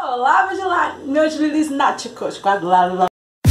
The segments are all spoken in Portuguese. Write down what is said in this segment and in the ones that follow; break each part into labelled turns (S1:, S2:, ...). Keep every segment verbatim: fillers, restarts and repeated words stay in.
S1: Olá, meus, lá, meus lilisnáticos, quase lá, lá.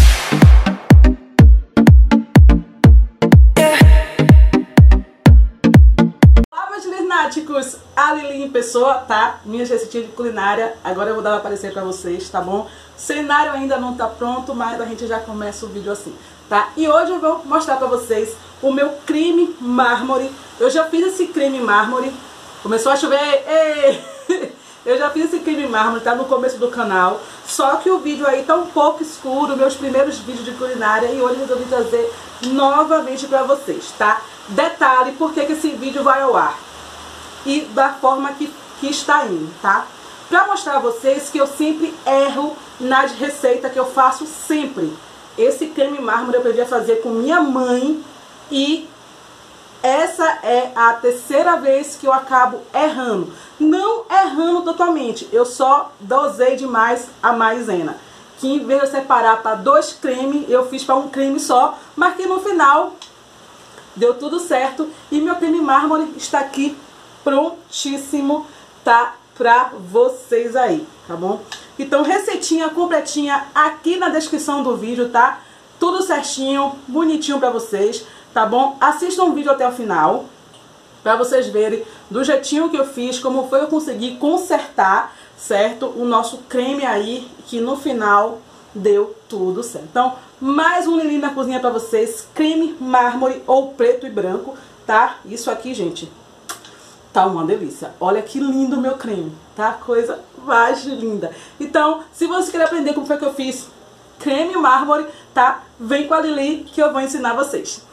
S1: Olá, meus lilisnáticos, a Lili em pessoa, tá? Minhas receitinhas de culinária, agora eu vou dar para aparecer pra vocês, tá bom? O cenário ainda não tá pronto, mas a gente já começa o vídeo assim, tá? E hoje eu vou mostrar pra vocês o meu creme mármore. Eu já fiz esse creme mármore, começou a chover, ei! Eu já fiz esse creme mármore, tá no começo do canal. Só que o vídeo aí tá um pouco escuro, meus primeiros vídeos de culinária. E hoje eu resolvi trazer novamente pra vocês, tá? Detalhe, por que que esse vídeo vai ao ar. E da forma que, que está indo, tá? Pra mostrar a vocês que eu sempre erro nas receitas que eu faço sempre. Esse creme mármore eu aprendi a fazer com minha mãe. E essa é a terceira vez que eu acabo errando. Não errando totalmente, eu só dosei demais a maisena. Que em vez de eu separar para dois cremes, eu fiz para um creme só. Mas que no final deu tudo certo. E meu creme mármore está aqui prontíssimo, tá? Pra vocês aí, tá bom? Então receitinha completinha aqui na descrição do vídeo, tá? Tudo certinho, bonitinho pra vocês. Tá bom? Assistam o vídeo até o final, pra vocês verem do jeitinho que eu fiz, como foi que eu consegui consertar, certo? O nosso creme aí, que no final deu tudo certo. Então, mais um Lili na cozinha pra vocês, creme mármore ou preto e branco, tá? Isso aqui, gente, tá uma delícia. Olha que lindo o meu creme, tá? Coisa mais linda. Então, se você quer aprender como foi que eu fiz creme mármore, tá? Vem com a Lili que eu vou ensinar vocês.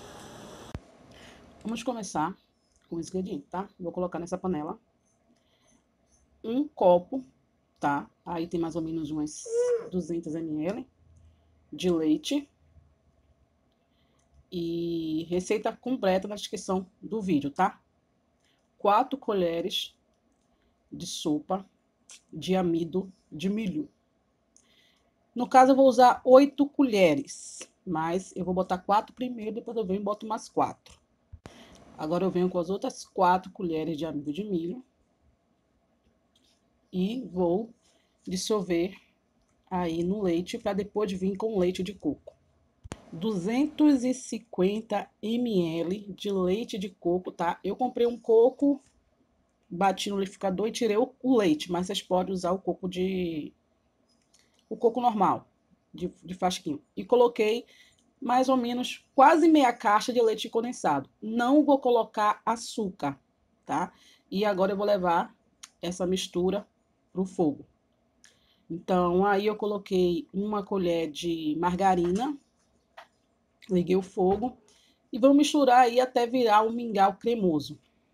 S1: Vamos começar com os ingredientes, tá? Vou colocar nessa panela um copo, tá? Aí tem mais ou menos umas duzentos mililitros de leite. E receita completa na descrição do vídeo, tá? Quatro colheres de sopa de amido de milho. No caso, eu vou usar oito colheres, mas eu vou botar quatro primeiro, depois eu venho e boto mais quatro. Agora eu venho com as outras quatro colheres de amido de milho e vou dissolver aí no leite para depois vir com leite de coco. duzentos e cinquenta mililitros de leite de coco, tá? Eu comprei um coco, bati no liquidificador e tirei o, o leite, mas vocês podem usar o coco de o coco normal, de, de frasquinho. E coloquei mais ou menos quase meia caixa de leite condensado. Não vou colocar açúcar, tá? E agora eu vou levar essa mistura pro fogo. Então, aí eu coloquei uma colher de margarina, liguei o fogo e vou misturar aí até virar um mingau cremoso.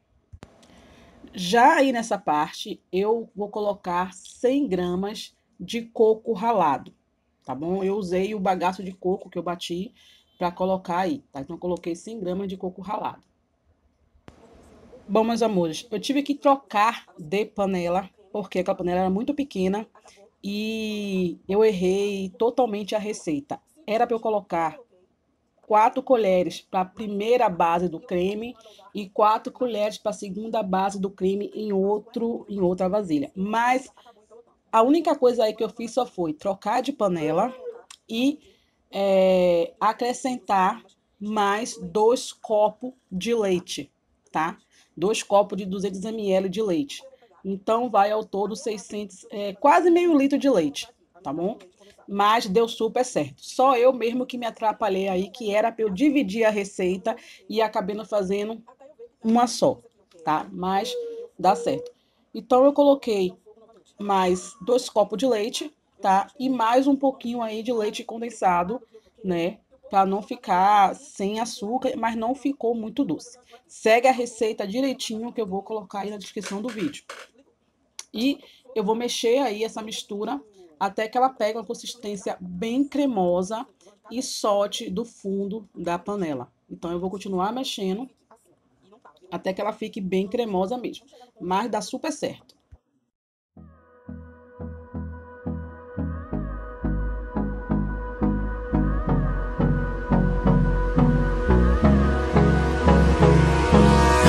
S1: Já aí nessa parte, eu vou colocar cem gramas de coco ralado. Tá bom? Eu usei o bagaço de coco que eu bati pra colocar aí, tá? Então, eu coloquei cem gramas de coco ralado. Bom, meus amores, eu tive que trocar de panela, porque aquela panela era muito pequena e eu errei totalmente a receita. Era para eu colocar quatro colheres para a primeira base do creme e quatro colheres para a segunda base do creme em, outro, em outra vasilha. Mas a única coisa aí que eu fiz só foi trocar de panela e é, acrescentar mais dois copos de leite, tá? Dois copos de duzentos mililitros de leite. Então, vai ao todo seiscentos, é, quase meio litro de leite, tá bom? Mas deu super certo. Só eu mesmo que me atrapalhei aí, que era para eu dividir a receita e acabei não fazendo uma só, tá? Mas dá certo. Então, eu coloquei mais dois copos de leite, tá? E mais um pouquinho aí de leite condensado, né? Pra não ficar sem açúcar, mas não ficou muito doce. Segue a receita direitinho que eu vou colocar aí na descrição do vídeo. E eu vou mexer aí essa mistura até que ela pegue uma consistência bem cremosa e solte do fundo da panela. Então, eu vou continuar mexendo até que ela fique bem cremosa mesmo. Mas dá super certo.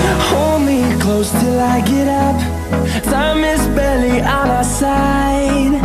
S2: Close till I get up. Time is barely on our side.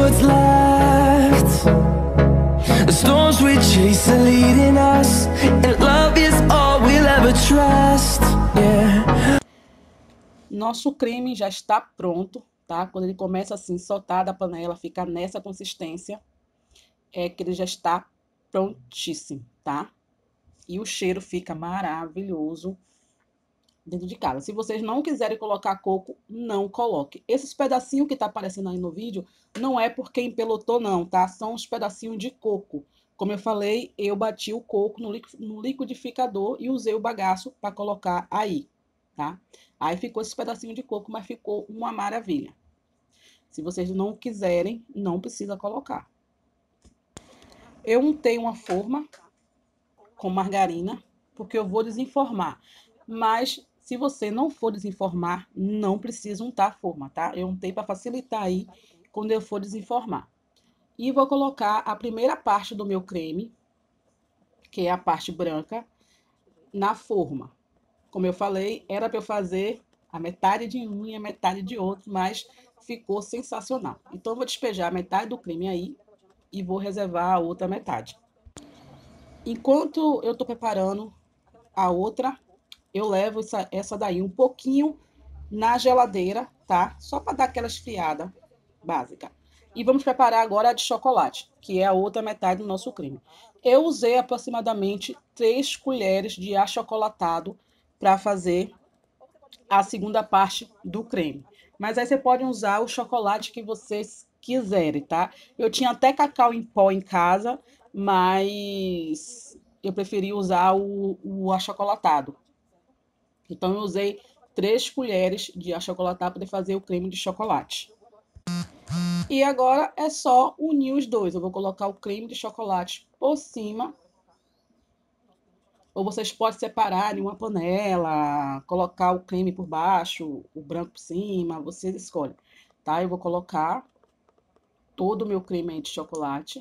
S2: what's left. The storms we chase are leading us, and love is all we'll ever trust. Yeah.
S1: Nosso creme já está pronto, tá? Quando ele começa assim, soltar da panela, ficar nessa consistência, é que ele já está prontíssimo, tá? E o cheiro fica maravilhoso dentro de casa. Se vocês não quiserem colocar coco, não coloque. Esses pedacinhos que tá aparecendo aí no vídeo, não é porque empelotou não, tá? São os pedacinhos de coco. Como eu falei, eu bati o coco no, no liquidificador e usei o bagaço para colocar aí, tá? Aí ficou esse pedacinho de coco, mas ficou uma maravilha. Se vocês não quiserem, não precisa colocar. Eu untei uma forma com margarina, porque eu vou desenformar. Mas, se você não for desenformar, não precisa untar a forma, tá? Eu untei para facilitar aí quando eu for desenformar. E vou colocar a primeira parte do meu creme, que é a parte branca, na forma. Como eu falei, era para eu fazer a metade de um e a metade de outro, mas ficou sensacional. Então, eu vou despejar a metade do creme aí e vou reservar a outra metade. Enquanto eu tô preparando a outra, eu levo essa, essa daí um pouquinho na geladeira, tá? Só para dar aquela esfriada básica. E vamos preparar agora a de chocolate, que é a outra metade do nosso creme. Eu usei aproximadamente três colheres de achocolatado para fazer a segunda parte do creme. Mas aí você pode usar o chocolate que vocês quiserem, tá? Eu tinha até cacau em pó em casa, mas eu preferi usar o, o achocolatado. Então, eu usei três colheres de achocolatado para poder fazer o creme de chocolate. E agora é só unir os dois. Eu vou colocar o creme de chocolate por cima. Ou vocês podem separar em uma panela, colocar o creme por baixo, o branco por cima, vocês escolhem, tá? Eu vou colocar todo o meu creme aí de chocolate,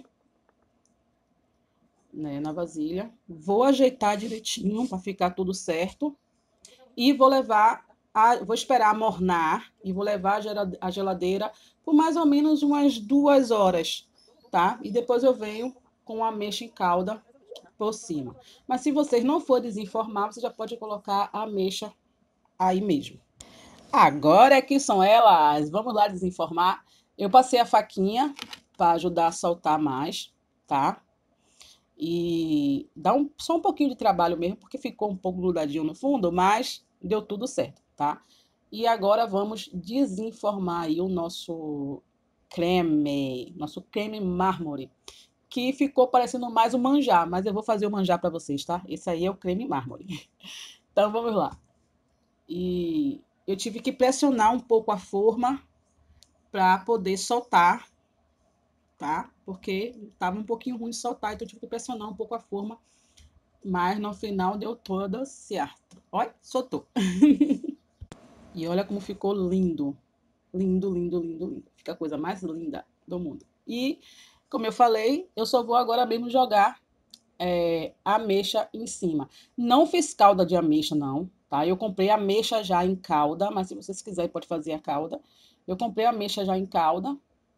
S1: né, na vasilha. Vou ajeitar direitinho para ficar tudo certo. E vou levar, a, vou esperar amornar e vou levar a geladeira por mais ou menos umas duas horas, tá? E depois eu venho com a ameixa em calda por cima. Mas se vocês não for desenformar, você já pode colocar a ameixa aí mesmo. Agora é que são elas. Vamos lá desenformar. Eu passei a faquinha para ajudar a soltar mais, tá? E dá um, só um pouquinho de trabalho mesmo, porque ficou um pouco grudadinho no fundo, mas deu tudo certo, tá? E agora vamos desenformar aí o nosso creme, nosso creme mármore, que ficou parecendo mais um manjar, mas eu vou fazer o manjar para vocês, tá? Esse aí é o creme mármore. Então vamos lá. E eu tive que pressionar um pouco a forma para poder soltar, tá? Porque tava um pouquinho ruim de soltar, então eu tive que pressionar um pouco a forma, mas no final deu toda certo. Olha, soltou. E olha como ficou lindo. Lindo, lindo, lindo, lindo. Fica a coisa mais linda do mundo. E, como eu falei, eu só vou agora mesmo jogar é, a ameixa em cima. Não fiz calda de ameixa, não, tá? Eu comprei ameixa já em calda, mas se vocês quiserem pode fazer a calda. Eu comprei a ameixa já em calda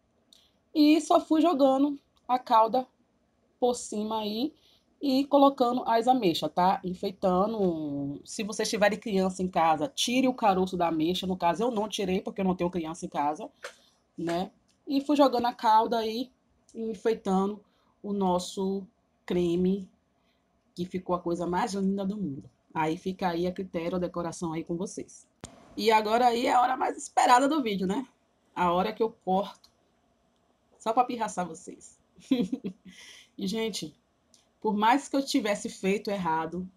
S1: e só fui jogando a calda por cima aí e colocando as ameixas, tá? Enfeitando. Se vocês tiverem criança em casa, tire o caroço da ameixa. No caso, eu não tirei, porque eu não tenho criança em casa, né? E fui jogando a calda aí e enfeitando o nosso creme, que ficou a coisa mais linda do mundo. Aí fica aí a critério, a decoração aí com vocês. E agora aí é a hora mais esperada do vídeo, né? A hora que eu corto, só pra pirraçar vocês. E, gente, por mais que eu tivesse feito errado,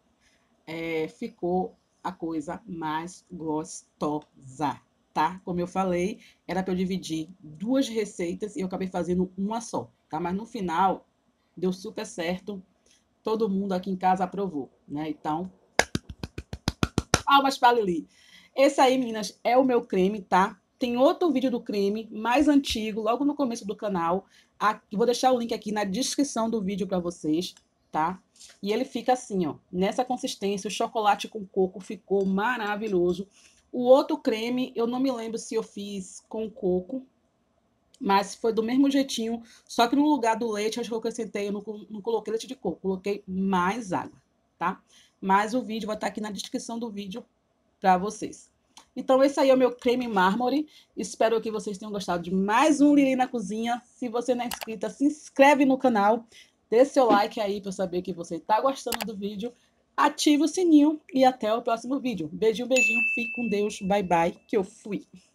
S1: é, ficou a coisa mais gostosa, tá? Como eu falei, era para eu dividir duas receitas e eu acabei fazendo uma só, tá? Mas no final, deu super certo. Todo mundo aqui em casa aprovou, né? Então, palmas para Lili. Esse aí, meninas, é o meu creme, tá? Tem outro vídeo do creme, mais antigo, logo no começo do canal. Aqui, vou deixar o link aqui na descrição do vídeo para vocês, tá? E ele fica assim, ó, nessa consistência. O chocolate com coco ficou maravilhoso. O outro creme, eu não me lembro se eu fiz com coco, Mas foi do mesmo jeitinho, só que no lugar do leite, acho que eu acrescentei, eu não, não coloquei leite de coco, coloquei mais água, tá? Mas o vídeo vai estar aqui na descrição do vídeo para vocês. Então, esse aí é o meu creme mármore. Espero que vocês tenham gostado de mais um Lili na Cozinha. Se você não é inscrita, se inscreve no canal. Dê seu like aí para saber que você está gostando do vídeo. Ative o sininho e até o próximo vídeo. Beijinho, beijinho. Fique com Deus. Bye, bye. Que eu fui.